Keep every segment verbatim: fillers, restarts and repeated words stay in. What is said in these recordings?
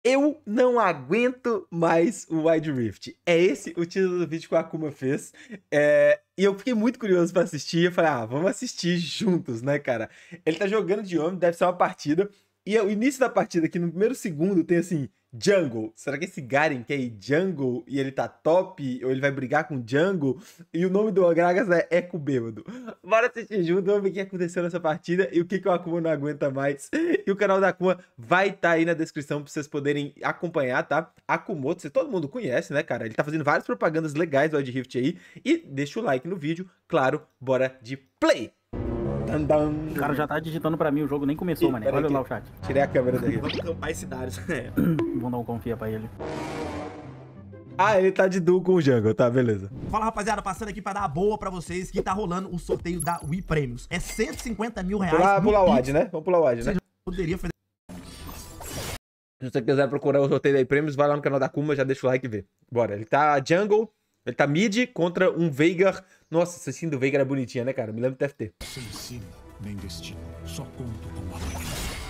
Eu não aguento mais o Wild Rift. É esse o título do vídeo que o Akuma fez. É... E eu fiquei muito curioso pra assistir. Eu falei, ah, vamos assistir juntos, né, cara? Ele tá jogando de homem, deve ser uma partida. E o início da partida, aqui no primeiro segundo, tem assim, Jungle. Será que esse Garen quer ir Jungle e ele tá top? Ou ele vai brigar com Jungle? E o nome do Gragas é Eco Bêbado. Bora assistir junto, vamos ver o que aconteceu nessa partida e o que, que o Akuma não aguenta mais. E o canal da Akuma vai estar tá aí na descrição pra vocês poderem acompanhar, tá? Akumoto, você todo mundo conhece, né, cara? Ele tá fazendo várias propagandas legais do Wild Rift aí. E deixa o like no vídeo, claro, bora de play! O cara já tá digitando pra mim, o jogo nem começou, mano. Olha lá o chat. Tirei a câmera daí. Vamos campar esse Darius. Vamos dar um confia pra ele. Ah, ele tá de duo com o Jungle, tá, beleza. Fala, rapaziada, passando aqui pra dar a boa pra vocês que tá rolando o sorteio da Wii Prêmios. É cento e cinquenta mil reais. Vamos pular o Wad, né? Vamos pular o Wad, né? Você poderia fazer... Se você quiser procurar o sorteio da Wii Prêmios, vai lá no canal da Akuma, já deixa o like e vê. Bora, ele tá Jungle, ele tá mid contra um Veigar. Nossa, essa skin do Veigar é bonitinha, né, cara? Me lembro do T F T. Sem sino, nem destino, só conto com a manhã.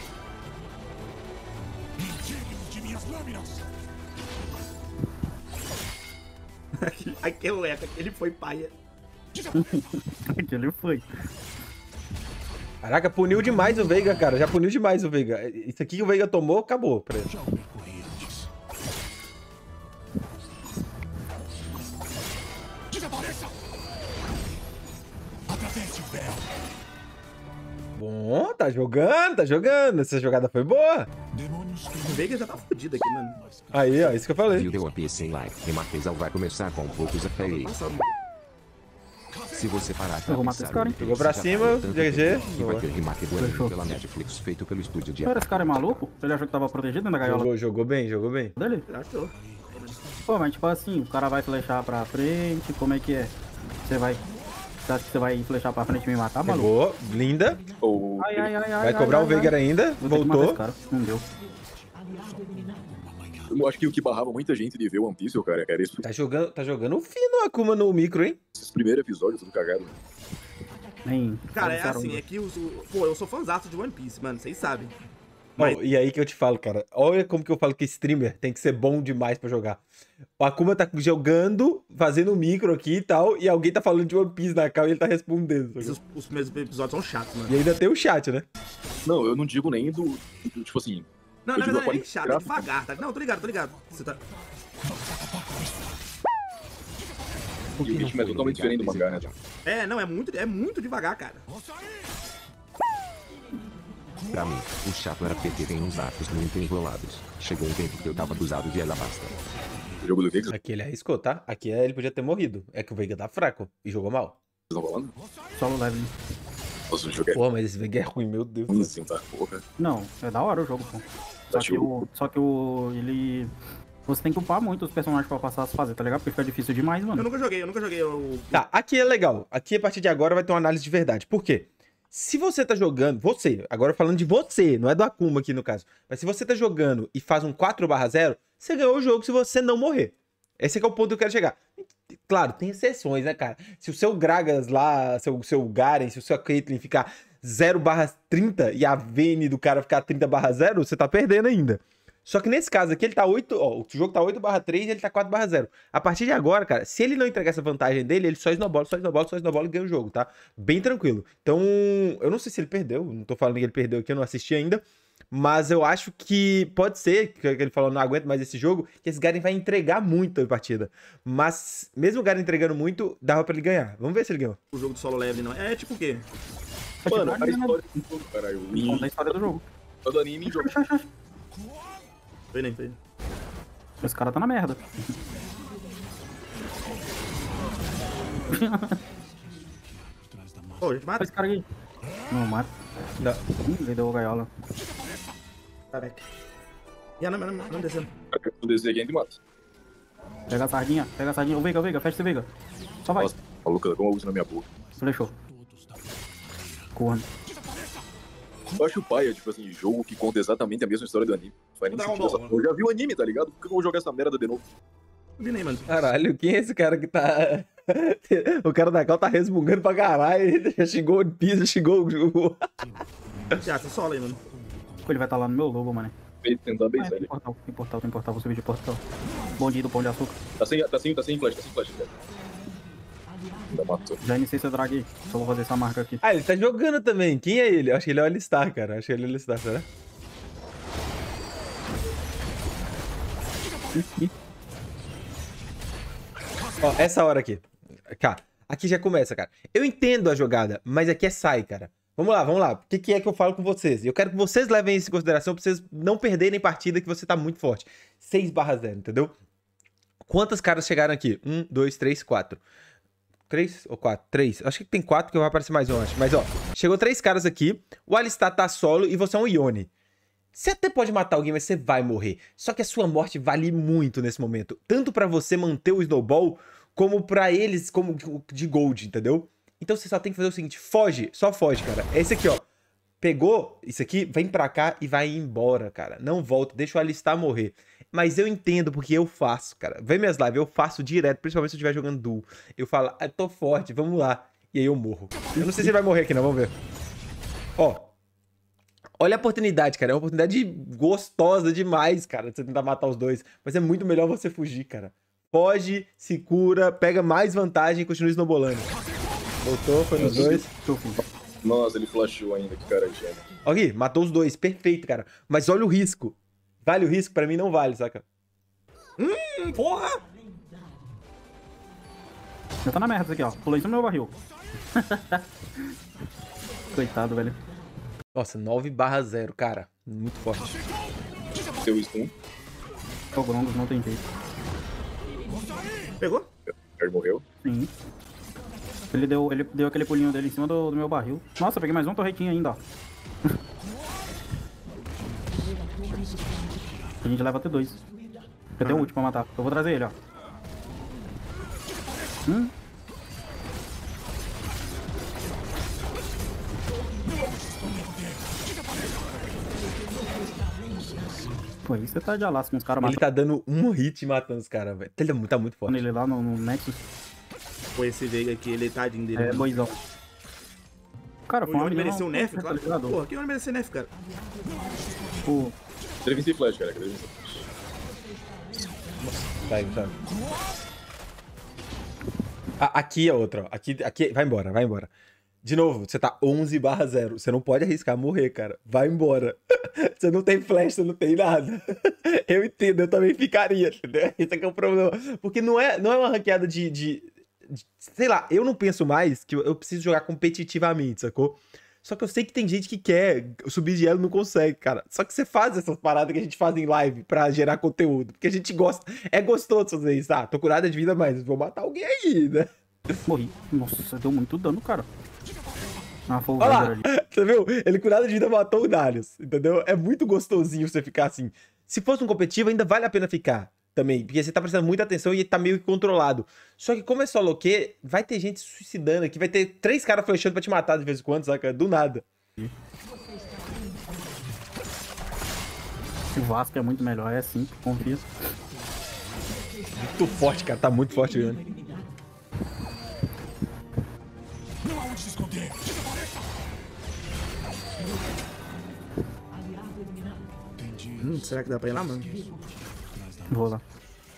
Indignos de minhas lâminas! Aquele eco, aquele foi paia. Aquele foi. Caraca, puniu demais o Veigar, cara. Já puniu demais o Veigar. Isso aqui que o Veigar tomou, acabou pra ele. Já o percorri antes. Desapareça! Atravesse o véu! Bom, tá jogando, tá jogando. Essa jogada foi boa. Demônios O Veigar já tá fudido aqui, mano. Aí, ó, isso que eu falei. Viu deu a P sem like. E Marquesal vai começar com poucos F P Nossa, Se você parar pra Eu vou matar pensar, esse cara, hein? o Jogou pra já cima, falou tanto G G. tempo que vai ter remake do anime Fechou. pela Netflix feito pelo estúdio de Cara, esse cara é maluco? Ele achou que tava protegido dentro da gaiola Jogou, jogou bem, jogou bem. dele? achou. Pô, mas tipo assim, o cara vai flechar pra frente, como é que é? Você vai... Você acha que você vai flechar pra frente e me matar, maluco? Pegou, linda. Ai, ai, ai, ai, Vai cobrar ai, o Veigar ai. ainda. Vou ter que matar Voltou. esse cara. Não deu. Eu acho que o que barrava muita gente de ver One Piece, cara, era isso. Tá jogando, tá jogando fino o Akuma no micro, hein? Esses primeiros episódios, tudo cagado. Nem... Cara, é Cara, assim, é que os... o- Pô, eu sou fãzaço de One Piece, mano, vocês sabem. Bom, e aí que eu te falo, cara. Olha como que eu falo que streamer tem que ser bom demais pra jogar. O Akuma tá jogando, fazendo um micro aqui e tal, e alguém tá falando de One Piece na cal e ele tá respondendo. Os, os primeiros episódios são chatos, mano. E ainda tem o chat, né? Não, eu não digo nem do, do tipo assim... Não, eu na digo a verdade, é qualidade chato, é gráfica. devagar, tá? Não, tô ligado, tô ligado. Você tá... E o ritmo é totalmente diferente do mangá, né? É, não, é muito, é muito devagar, cara. Pra mim, o chato era porque tem uns arcos muito enrolados. Chegou um tempo que eu tava abusado de ela basta. O jogo do Veigar, vocês Aqui ele arriscou, tá? Aqui ele podia ter morrido. É que o Veigar tá fraco e jogou mal. estão falando? Solo leve. Nossa, o jogo é Pô, mas esse Veigar é ruim, meu Deus. ruim assim, tá? Porra. Não, é da hora o jogo, pô. Só que o... Só que o... Ele... Você tem que upar muito os personagens pra passar as fases, tá ligado? Porque fica difícil demais, Eu mano. nunca joguei, eu nunca joguei o... Tá, aqui é legal. Aqui, a partir de agora, vai ter uma análise de verdade. Por quê? Se você tá jogando... Você, agora falando de você, não é do Akuma aqui no caso. Mas se você tá jogando e faz um quatro barra zero, você ganhou o jogo se você não morrer. Esse é que é o ponto que eu quero chegar. Claro, tem exceções, né, cara? Se o seu Gragas lá, seu, seu Garen, se o seu Caitlyn ficar zero barra trinta e a Vayne do cara ficar trinta barra zero, você tá perdendo ainda. Só que nesse caso aqui, ele tá oito... Ó, o jogo tá oito barra três e ele tá quatro barra zero. A partir de agora, cara, se ele não entregar essa vantagem dele, ele só snowbola, só snowbola, só snowbola e ganha o jogo, tá? Bem tranquilo. Então, eu não sei se ele perdeu. Não tô falando que ele perdeu aqui, eu não assisti ainda. Mas eu acho que pode ser, que ele falou, não aguento mais esse jogo, que esse Garen vai entregar muito a partida. Mas, mesmo o Garen entregando muito, dava pra ele ganhar. Vamos ver se ele ganhou. o jogo do solo leve, não. É tipo o quê? Mano, a Conta história do jogo, caralho. O a história do jogo. do anime em jogo. Foi nem, foi. Esse cara tá na merda. Pô, a gente mata Esse cara aqui. Não, mata. Não. Hum, ele deu a gaiola. tá, back. E não, não, não, não descendo. O desenho aqui mata. Pega a sardinha, pega a sardinha. Ô, Veiga, Veiga, fecha esse Veiga. Só vai. Nossa, maluca, como eu uso na minha boca. Flechou. Corno. Eu acho paia, tipo assim, jogo que conta exatamente a mesma história do anime. Não faz nem Dragon sentido essa Ball, porra. Eu já vi o anime, tá ligado? Por que eu vou jogar essa merda de novo? Não vi nem, mano. Caralho, quem é esse cara que tá... o cara da cal tá resmungando pra caralho. Ele já xingou o piso, xingou o jogo. Já, você sola aí, mano. Ele vai estar lá no meu logo, mano. Feito tentar Ah, base tem ele. portal, tem portal, tem portal, vou subir de portal. Bonde do Pão de Açúcar. Tá sem, tá sem, tá sem flash, tá sem flash, cara. Ainda matou. Já iniciei essa drag aí. Só vou fazer essa marca aqui. Ah, ele tá jogando também. Quem é ele? Eu acho que ele é o Alistar, cara. Acho que ele é o Alistar, será? Ó, essa hora aqui. Cá, aqui já começa, cara. Eu entendo a jogada, mas aqui é sai, cara. Vamos lá, vamos lá. O que, que é que eu falo com vocês? Eu quero que vocês levem isso em consideração pra vocês não perderem partida que você tá muito forte. seis barra zero, entendeu? Quantas caras chegaram aqui? Um, dois, três, quatro. Três ou quatro? Três. Acho que tem quatro que vai aparecer mais um, acho. Mas, ó, chegou três caras aqui. O Alistar tá solo e você é um Yone. Você até pode matar alguém, mas você vai morrer. Só que a sua morte vale muito nesse momento. Tanto pra você manter o Snowball, como pra eles como de Gold, entendeu? Então você só tem que fazer o seguinte, foge, só foge, cara. É esse aqui, ó. Pegou isso aqui, vem pra cá e vai embora, cara. Não volta, deixa o Alistar morrer. Mas eu entendo porque eu faço, cara. Vê minhas lives, eu faço direto, principalmente se eu estiver jogando duo. Eu falo, ah, tô forte, vamos lá. E aí eu morro. Eu não sei se ele vai morrer aqui não, vamos ver. Ó. Olha a oportunidade, cara. É uma oportunidade gostosa demais, cara, de você tentar matar os dois. Mas é muito melhor você fugir, cara. Foge, se cura, pega mais vantagem e continua snowballando. Voltou, foi nos dois. Nossa, ele flashou ainda, que cara gênio. Ok, matou os dois, perfeito, cara. Mas olha o risco. Vale o risco? Pra mim não vale, saca? Hum, porra! Já tá na merda isso aqui, ó. Pulou em cima do meu barril. Coitado, velho. Nossa, nove barra zero, cara. Muito forte. Seu stun. O Grongos não tem jeito. Pegou? Ele morreu. Sim. Ele deu, ele deu aquele pulinho dele em cima do, do meu barril. Nossa, peguei mais um torretinho ainda, ó. A gente leva até dois. Eu tenho um ult pra matar. Eu vou trazer ele, ó. Hum. Pô, aí você tá de alasca com os caras Ele matando tá dando um hit matando os caras, velho. Ele tá muito forte. ele lá no, no Nexus. Pô, esse Veiga aqui, ele tadinho dele. É, mano. boizão. Cara, O foi uma Yone menina- mereceu um nerf, tá claro. ligado? Porra, que Yone mereceu nerf, cara? Pô, Ele venceu flash, cara. Ele venceu flash. Vai, sabe? Ah, aqui é outra, ó. Aqui, aqui, vai embora, vai embora. De novo, você tá onze barra zero. Você não pode arriscar morrer, cara. Vai embora. Você não tem flash, você não tem nada. Eu entendo, eu também ficaria, entendeu? Esse aqui é o problema. Porque não é, não é uma ranqueada de, de, de... Sei lá, eu não penso mais que eu, eu preciso jogar competitivamente, sacou? Só que eu sei que tem gente que quer subir de elo e não consegue, cara. Só que você faz essas paradas que a gente faz em live pra gerar conteúdo. Porque a gente gosta. É gostoso fazer isso. Ah, tô curada de vida, mas vou matar alguém aí, né? morri. Nossa, deu muito dano, cara. Ah, foi o Olha lá, Vander ali. você viu? Ele curado de vida matou o Darius, entendeu? É muito gostosinho você ficar assim. Se fosse um competitivo, ainda vale a pena ficar também, porque você tá prestando muita atenção e tá meio que controlado. Só que como é solo Q, vai ter gente se suicidando aqui, vai ter três caras flechando pra te matar de vez em quando, saca? Do nada. O Vasco é muito melhor, é assim, confia. Muito forte, cara, tá muito forte, né? Não há onde se esconder. Hum, será que dá pra ir lá, mano? Vou lá.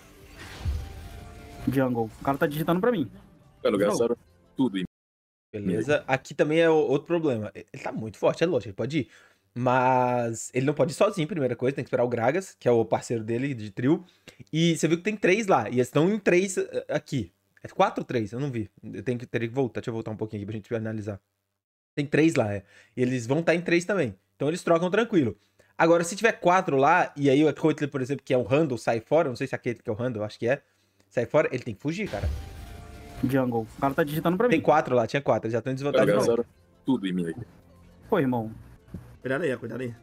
Jungle. O cara tá digitando pra mim. Mano, gastaram tudo em Beleza. Aqui também é o- outro problema. Ele tá muito forte, é lógico, ele pode ir. Mas ele não pode ir sozinho, primeira coisa. Tem que esperar o Gragas, que é o parceiro dele de trio. E você viu que tem três lá. E eles estão em três eh, aqui. É quatro ou três? Eu não vi. Eu tenho que, teria que voltar. Deixa eu voltar um pouquinho aqui pra gente analisar. Tem três lá, é. E eles vão estar em três também. Então eles trocam tranquilo. Agora, se tiver quatro lá, e aí o Coitley, por exemplo, que é o Handle, sai fora. Não sei se é aquele que é o Handle, acho que é. Sai fora, ele tem que fugir, cara. Jungle. O cara tá digitando pra Tem mim. quatro lá, tinha quatro. Eles já estão em Mano, desvantagem. de novo. gastaram tudo em mim aqui. Pô, irmão. Cuidado aí, cuidado aí.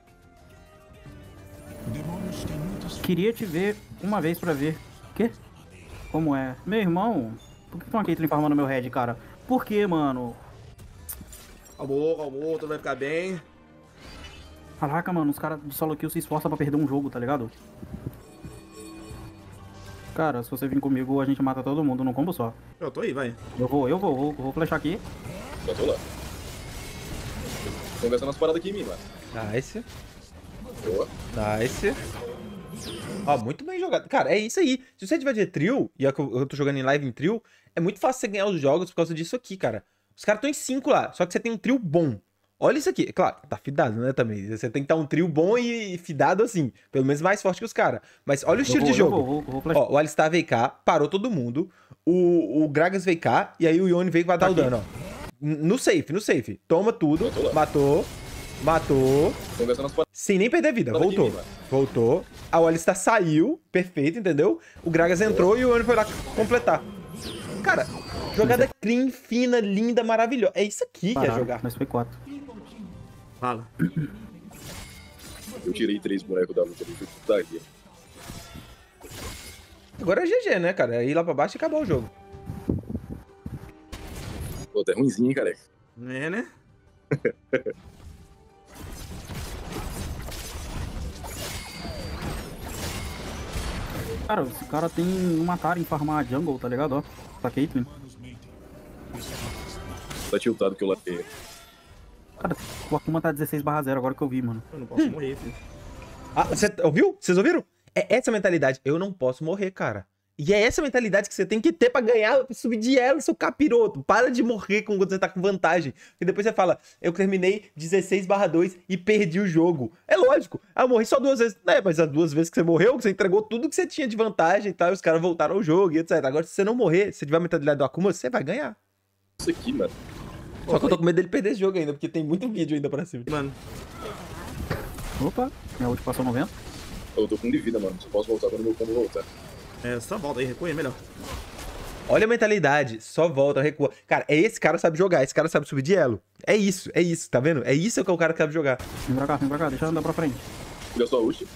Demônios têm muitas Queria te ver uma vez pra ver. Quê? Como é? Meu irmão, por que tem uma Caitlyn farmando meu head, cara? Por que, mano? Calmou, calmou, tudo vai ficar bem. Caraca, mano, os caras de solo kill se esforçam pra perder um jogo, tá ligado? Cara, se você vir comigo, a gente mata todo mundo num combo só. Eu tô aí, vai. Eu vou, eu vou, vou, vou flechar aqui. Já tô lá. Estão gastando as paradas aqui em mim, mano. Nice. Boa. Nice. Ó, muito bem jogado. Cara, é isso aí. Se você tiver de trio, e é que eu tô jogando em live em trio, é muito fácil você ganhar os jogos por causa disso aqui, cara. Os caras estão em cinco lá, só que você tem um trio bom. Olha isso aqui. Claro, tá fidado, né, também. Você tem que estar um trio bom e fidado assim. Pelo menos mais forte que os caras. Mas olha o estilo vou, de jogo. eu vou, eu vou, eu vou Ó, o Alistar veio cá, parou todo mundo. O, o Gragas veio cá, e aí o Yone veio e vai dar Tá o dano, ó. No safe, no safe. Toma tudo. Matou. Matou. Tô gastando as paradas. Sem nem perder vida. Fala de Voltou. mim, mano. Voltou. A Alistar saiu. Perfeito, entendeu? O Gragas entrou e o Yone foi lá completar. Cara, jogada clean, fina, linda, maravilhosa. É isso aqui que é jogar. Mas foi quatro. Fala. Eu tirei três bonecos da luta ali. Foi putaria. Agora é G G, né, cara? É ir lá pra baixo e acabar o jogo. Pô, tá ruimzinho, hein, careca. É, né? Cara, esse cara tem uma cara em farmar jungle, tá ligado? Ó, tá Caitlyn. Tá tiltado que eu latei. Cara, o Akuma tá dezesseis barra zero agora que eu vi, mano. Eu não posso morrer, filho. Ah, você ouviu? Vocês ouviram? É essa mentalidade. Eu não posso morrer, cara. E é essa mentalidade que você tem que ter pra ganhar, pra subir de ela, seu capiroto. Para de morrer quando você tá com vantagem. E depois você fala, eu terminei dezesseis barra dois e perdi o jogo. É lógico. Ah, eu morri só duas vezes. É, mas as duas vezes que você morreu, você entregou tudo que você tinha de vantagem e tal, e os caras voltaram ao jogo e etcétera. Agora, se você não morrer, se você tiver a mentalidade do Akuma, você vai ganhar. Isso aqui, mano. Só que eu tô com medo dele perder esse jogo ainda, porque tem muito vídeo ainda pra cima. Mano, Opa, minha ult passou noventa. Eu tô com um de vida, mano. Só posso voltar quando meu combo voltar. é, só volta aí, recua, é melhor. Olha a mentalidade, só volta, recua. Cara, é esse cara que sabe jogar, esse cara sabe subir de elo. É isso, é isso, tá vendo? É isso que é o cara que sabe jogar. Vem pra cá, vem pra cá, deixa eu andar pra frente. Olha só a ult.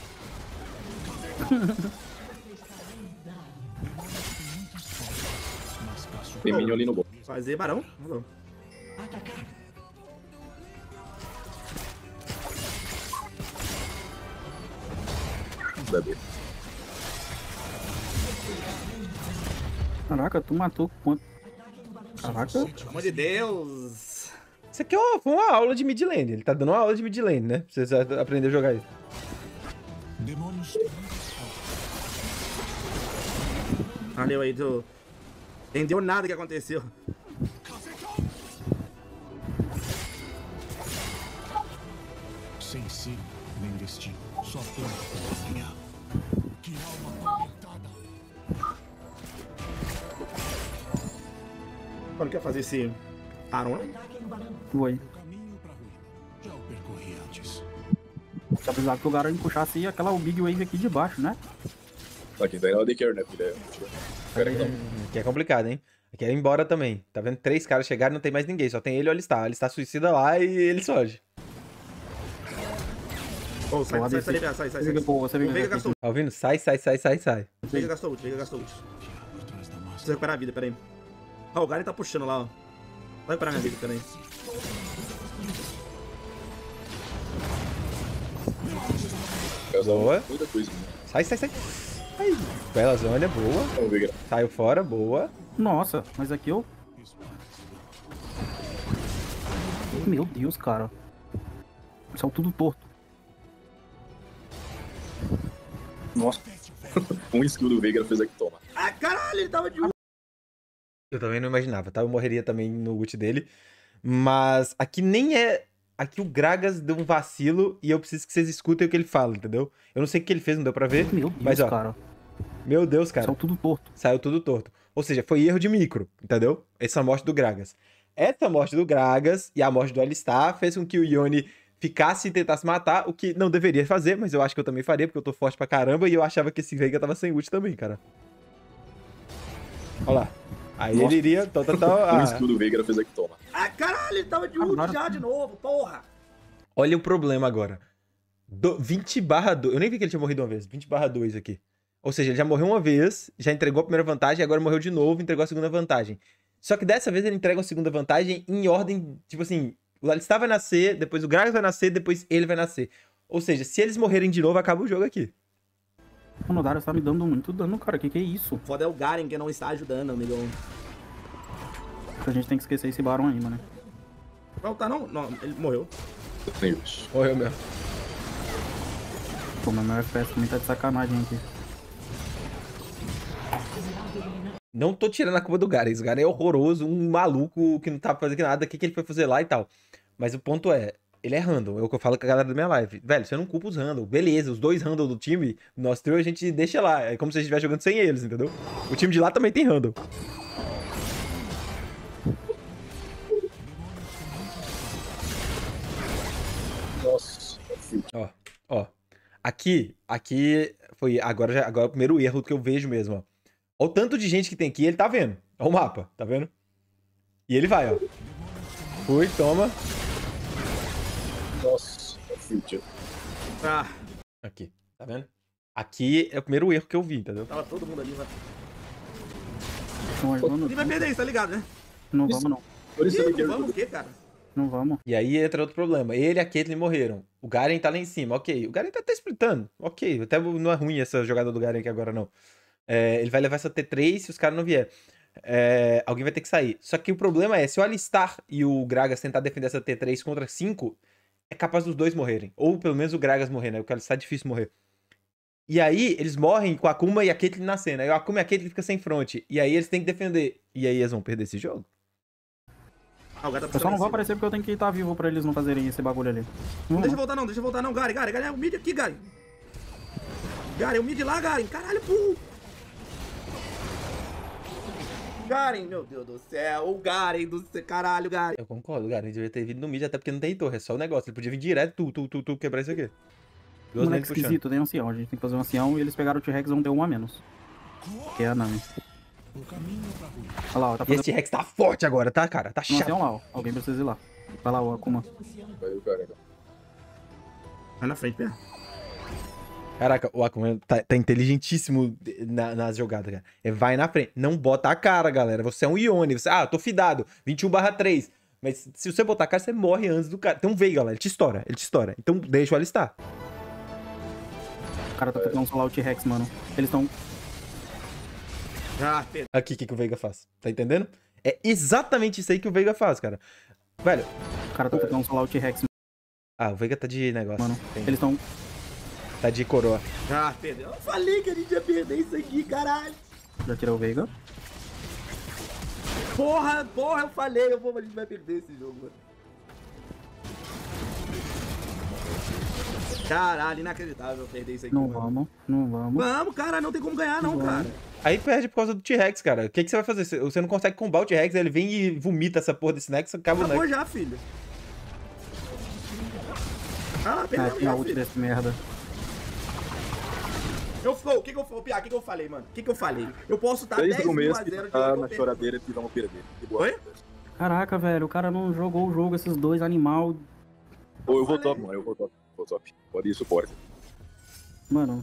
Tem minion ali no bom. Fazer barão. Vamos. Bebê. Caraca, tu matou quanto? Caraca, Pelo amor de Deus. Isso aqui é uma, foi uma aula de mid lane. Ele tá dando uma aula de mid lane, né? Pra vocês a- aprender a jogar isso. Demônios. Valeu aí, tu. Entendeu nada que aconteceu. Sem si, nem destino. Só plano pela manhã. Que alma atormentada. Quando quer fazer esse Aron? tu aí. Caminho pra ruína. Já o percorri antes. Se precisava que o Garanho puxasse aquela Big Wave aqui de baixo, né? Aqui tá indo de care, né, filha? Cara, não. Aqui é complicado, hein? Aqui é ir embora também. Tá vendo? Três caras chegaram e não tem mais ninguém. Só tem ele e o Alistar. O Alistar suicida lá e ele foge. Ô, sai, Porra, sai, desce. sai, sai, sai, Você vem, sai. pô, você O vem Veiga aqui. gastou ult, Tá ouvindo? Sai, sai, sai, sai, sai. o Veiga gastou ult, o Veiga gastou ult. Por trás da máscara. Preciso recuperar a vida, peraí. Ó, o Garen tá puxando lá, ó. Vai recuperar minha vida, peraí. Boa. Muita coisa, né? Sai, sai, sai. Aí. Bela zona, boa. Vamos ver, cara. Saiu fora, boa. Nossa, mas aqui eu... Meu Deus, cara. São tudo torto. Nossa. Um skill do Veiga fez aqui, toma. Ah, caralho, ele tava de ult. Eu também não imaginava, tá? Eu morreria também no ult dele. Mas aqui nem é... Aqui o Gragas deu um vacilo e eu preciso que vocês escutem o que ele fala, entendeu? Eu não sei o que ele fez, não deu pra ver. Meu Deus, Mas, ó, cara. meu Deus, cara. São tudo torto. Saiu tudo torto. Ou seja, foi erro de micro, entendeu? Essa morte do Gragas. Essa morte do Gragas e a morte do Alistar fez com que o Yone ficasse e tentasse matar, o que não deveria fazer, mas eu acho que eu também faria, porque eu tô forte pra caramba e eu achava que esse Veiga tava sem ult também, cara. Olha lá. Aí Nossa. ele iria... Tó, tó, tó, Um ah. skill do Veiga fez aqui, toma. Ah, caralho, ele tava de ult Agora- já de novo, porra. Olha o problema agora. Do, vinte barra dois. Eu nem vi que ele tinha morrido uma vez. vinte barra dois aqui. Ou seja, ele já morreu uma vez, já entregou a primeira vantagem, agora morreu de novo, entregou a segunda vantagem. Só que dessa vez ele entrega a segunda vantagem em ordem, tipo assim, o Alistar vai nascer, depois o Gragas vai nascer, depois ele vai nascer. Ou seja, se eles morrerem de novo, acaba o jogo aqui. Mano, o Darius tá me dando muito dano, cara. Que que é isso? Foda é o Garen que não está ajudando, amigão. A gente tem que esquecer esse Baron aí, mano. Não, tá não? Não, ele morreu. Tem ult. Morreu mesmo. Pô, mas meu F P S também tá de sacanagem aqui. Não tô tirando a culpa do Garen. Esse Garen é horroroso, um maluco que não tá fazendo nada. O que, que ele foi fazer lá e tal. Mas o ponto é, ele é random. É o que eu falo com a galera da minha live. Velho, você não culpa os random. Beleza, os dois random do time, nós três a gente deixa lá. É como se a gente estivesse jogando sem eles, entendeu? O time de lá também tem random. Nossa. Ó, ó. Aqui, aqui foi. Agora, já, agora é o primeiro erro que eu vejo mesmo, ó. Olha o tanto de gente que tem aqui, ele tá vendo. Olha o mapa, tá vendo? E ele vai, ó. Fui, toma. Nossa. Future. Ah, Aqui, tá vendo? Aqui é o primeiro erro que eu vi, entendeu? tava todo mundo ali, mano. Não, mano, Ele vai perder isso, tá ligado, né? não vamos não. Por isso eu Ih, quero. não vamos o quê, cara? Não vamos. E aí entra outro problema. Ele e a Caitlyn morreram. O Garen tá lá em cima, ok. O Garen tá até splitando, ok. Até não é ruim essa jogada do Garen aqui agora, não. É, ele vai levar essa T três se os caras não vier. É, alguém vai ter que sair. Só que o problema é, se o Alistar e o Gragas tentar defender essa T três contra cinco, é capaz dos dois morrerem. Ou pelo menos o Gragas morrer, né? Porque o Alistar é difícil morrer. E aí, eles morrem com a Akuma e a Caitlyn na cena. Aí o Akuma e a Caitlyn ficam sem fronte. E aí eles têm que defender. E aí eles vão perder esse jogo? Ah, o cara tá Eu só não vou aparecendo. aparecer porque eu tenho que estar vivo pra eles não fazerem esse bagulho ali. Não Não, deixa eu não. voltar não, deixa eu voltar não, Garen, Garen, Garen, é o mid aqui, Garen. Garen, o mid lá, Garen, caralho, burro. Garen, meu Deus do céu, o Garen do céu, caralho, Garen. Eu concordo, o Garen devia ter vindo no mid, até porque não tem torre. É só o negócio. Ele podia vir direto, tu, tu, tu, tu, quebrar isso aqui. Duas Moleque lanes puxando. esquisito, tem ancião. A gente tem que fazer um ancião e eles pegaram o T-Rex e vão ter um a menos. Que é a Nami. O caminho pra rua. Olha lá, ó, tá E fazendo esse Rex tá forte agora, tá, cara? Tá um chato. ancião lá, ó. Alguém precisa ir lá. Vai lá, o Akuma. Vai o cara, então. Vai na frente, Pé. Caraca, o Akuma tá, tá inteligentíssimo na- nas jogadas, cara. É vai na frente. Não bota a cara, galera. Você é um Ione. Você, ah, tô fidado. vinte e um barra três. Mas se você botar a cara, você morre antes do cara. Tem um Veiga lá, ele te estoura. Ele te estoura. Então deixa o alistar. O cara tá tentando solar o T-Rex, mano. Eles estão. Ah, Pedro. Aqui, o que, que o Veiga faz? Tá entendendo? É exatamente isso aí que o Veiga faz, cara. Velho. O cara tá tentando solar o T-Rex, Ah, o Veiga tá de negócio. mano. Tem- Eles estão. Tá de coroa. Ah, Pedro, eu falei que a gente ia perder isso aqui, caralho. Já tirou o Veiga. Porra, porra, eu falei, eu vou, a gente vai perder esse jogo, mano. Caralho, inacreditável eu perder isso aqui, Não mano. vamos, não vamos. Vamos, cara, não tem como ganhar não, Vamos. cara. Aí perde por causa do T-Rex, cara. O que, que você vai fazer? Você- Você não consegue combar o T-Rex, aí ele vem e vomita essa porra desse Nexus, acaba o Acabou Nexus. já, filho. Ah, Ah, perdeu tem a já, ult filho. desse merda. Eu, o que que eu falei, Pia, o que que eu falei, mano? O que que eu falei? Eu posso estar dez Desde o mil começo a que zero de tá eu na perder. choradeira que vamos perder. De boa. Oi? Caraca, velho, o cara não jogou o jogo, esses dois animal. Ou eu vou top, mano. Eu vou top. Vou top. Pode ir suporte. Mano,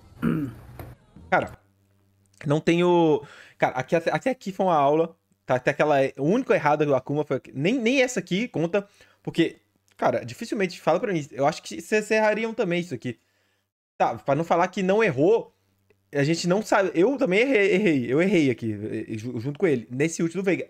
Cara, não tenho. Cara, aqui, até até aqui foi uma aula. Tá? Até aquela. O único errado do Akuma foi. Nem, nem essa aqui conta. Porque, cara, dificilmente fala pra mim. Eu acho que vocês errariam também isso aqui. Tá, pra não falar que não errou. A gente não sabe. Eu também errei. errei eu errei aqui, eh, ju- junto com ele. Nesse ult do Veiga.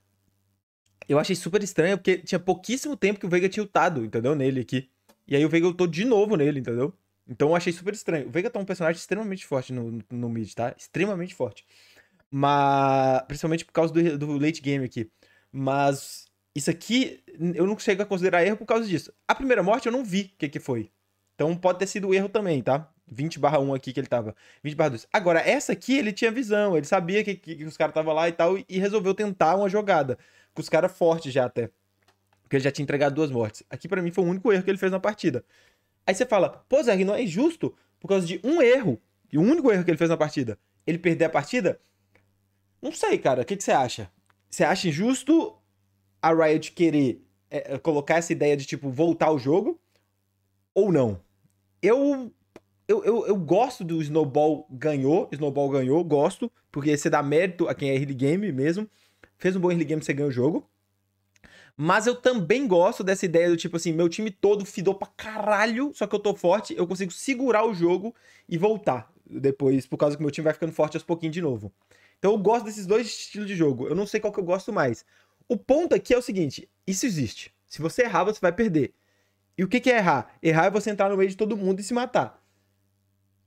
Eu achei super estranho, porque tinha pouquíssimo tempo que o Veiga tinha ultado, entendeu? Nele aqui. E aí o Veiga ultou de novo nele, entendeu? Então eu achei super estranho. O Veiga tá um personagem extremamente forte no, no, no mid, tá? Extremamente forte. Mas. Principalmente por causa do, do late game aqui. Mas. Isso aqui, eu não chego a considerar erro por causa disso. A primeira morte eu não vi o que, que foi. Então pode ter sido erro também, tá? vinte barra um aqui que ele tava. vinte barra dois. Agora, essa aqui ele tinha visão. Ele sabia que, que, que os caras estavam lá e tal. E resolveu tentar uma jogada. Com os caras fortes já até. Porque ele já tinha entregado duas mortes. Aqui pra mim foi o único erro que ele fez na partida. Aí você fala, pô, Zé, não é injusto por causa de um erro. E o único erro que ele fez na partida. Ele perder a partida? Não sei, cara. O que, que você acha? Você acha injusto a Riot querer é, colocar essa ideia de, tipo, voltar ao jogo? Ou não? Eu, eu, eu, eu gosto do Snowball ganhou. Snowball ganhou, gosto. Porque você dá mérito a quem é early game mesmo. Fez um bom early game, você ganha o jogo. Mas eu também gosto dessa ideia do tipo assim, meu time todo fidou pra caralho, só que eu tô forte, eu consigo segurar o jogo e voltar depois, por causa que meu time vai ficando forte aos pouquinhos de novo. Então eu gosto desses dois estilos de jogo. Eu não sei qual que eu gosto mais. O ponto aqui é o seguinte, isso existe. Se você errar, você vai perder. E o que que é errar? Errar é você entrar no meio de todo mundo e se matar.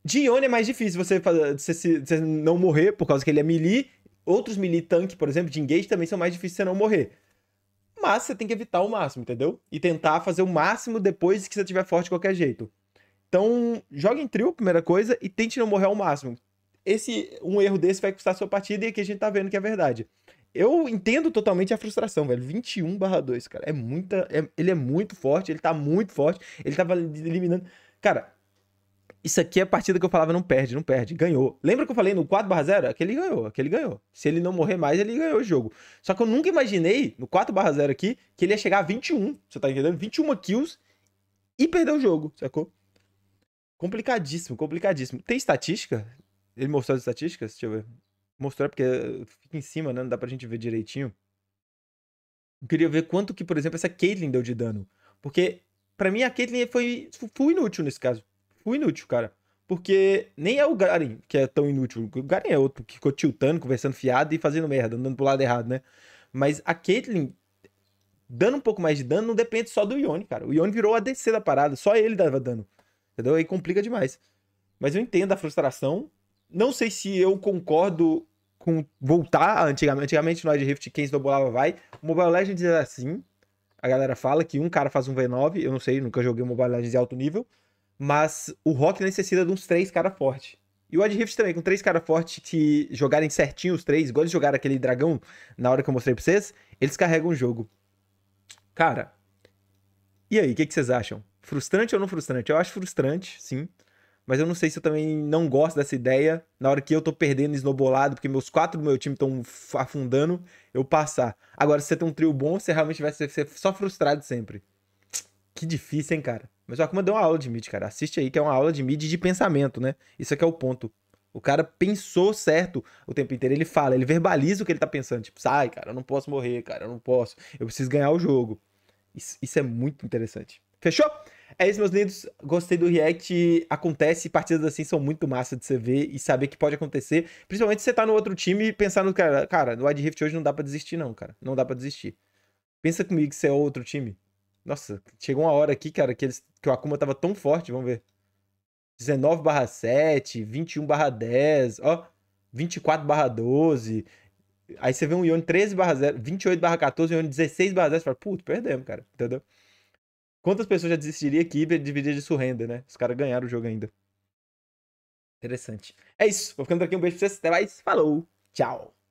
De Yone é mais difícil você, fazer, você, se- você não morrer, por causa que ele é melee. Outros melee tanque, por exemplo, de engage também são mais difíceis de você não morrer. Mas você tem que evitar o máximo, entendeu? E tentar fazer o máximo depois que você estiver forte de qualquer jeito. Então, joga em trio, primeira coisa, e tente não morrer ao máximo. Esse, um erro desse vai custar a sua partida e aqui a gente tá vendo que é verdade. Eu entendo totalmente a frustração, velho. vinte e um barra dois, cara. É muita. é- ele é muito forte, ele tá muito forte. Ele tava eliminando. Cara, isso aqui é a partida que eu falava, não perde, não perde. Ganhou. Lembra que eu falei no quatro barra zero? Aquele ganhou, aquele ganhou. Se ele não morrer mais, ele ganhou o jogo. Só que eu nunca imaginei, no quatro barra zero aqui, que ele ia chegar a vinte e um. Você tá entendendo? vinte e uma kills e perder o jogo, sacou? Complicadíssimo, complicadíssimo. Tem estatística? Ele mostrou as estatísticas? Deixa eu ver. Mostrou porque fica em cima, né? Não dá pra gente ver direitinho. Eu queria ver quanto que, por exemplo, essa Caitlyn deu de dano. Porque, pra mim, a Caitlyn foi, foi inútil nesse caso. Foi inútil, cara. Porque nem é o Garen que é tão inútil. O Garen é outro que ficou tiltando, conversando fiado e fazendo merda, andando pro lado errado, né? Mas a Caitlyn, dando um pouco mais de dano, não depende só do Yone, cara. O Yone virou a A D C da parada. Só ele dava dano. Entendeu? Aí complica demais. Mas eu entendo a frustração. Não sei se eu concordo com voltar antigamente. Antigamente no Wild Rift, quem snowballava vai. O Mobile Legends é assim. A galera fala que um cara faz um V nove. Eu não sei, nunca joguei o Mobile Legends de alto nível. Mas o Rock necessita de uns três caras fortes. E o Wild Rift também, com três caras fortes que jogarem certinho os três, igual eles jogaram aquele dragão na hora que eu mostrei pra vocês, eles carregam o jogo. Cara, e aí, o que, que vocês acham? Frustrante ou não frustrante? Eu acho frustrante, sim. Mas eu não sei se eu também não gosto dessa ideia. Na hora que eu tô perdendo esnobolado, porque meus quatro do meu time estão afundando, eu passar. Agora, se você tem um trio bom, você realmente vai ser, ser só frustrado sempre. Que difícil, hein, cara? Mas o Akuma deu uma aula de mid, cara. Assiste aí, que é uma aula de mid de pensamento, né? Isso aqui é o ponto. O cara pensou certo o tempo inteiro. Ele fala, ele verbaliza o que ele tá pensando. Tipo, sai, cara, eu não posso morrer, cara, eu não posso. Eu preciso ganhar o jogo. Isso, isso é muito interessante. Fechou? É isso, meus lindos. Gostei do react. Acontece, partidas assim são muito massa de você ver e saber que pode acontecer. Principalmente se você tá no outro time e pensar no cara. Cara, no Wild Rift hoje não dá pra desistir, não, cara. Não dá pra desistir. Pensa comigo que você é outro time. Nossa, chegou uma hora aqui, cara, que, eles, que o Akuma tava tão forte. Vamos ver. dezenove barra sete, vinte e um barra dez, ó. vinte e quatro barra doze. Aí você vê um Yone treze barra zero, vinte e oito barra quatorze, Yone dezesseis barra zero. Você fala, puto, perdemos, cara. Entendeu? Quantas pessoas já desistiriam aqui e dividir de surrender, né? Os caras ganharam o jogo ainda. Interessante. É isso. Vou ficando por aqui. Um beijo pra vocês. Até mais. Falou. Tchau.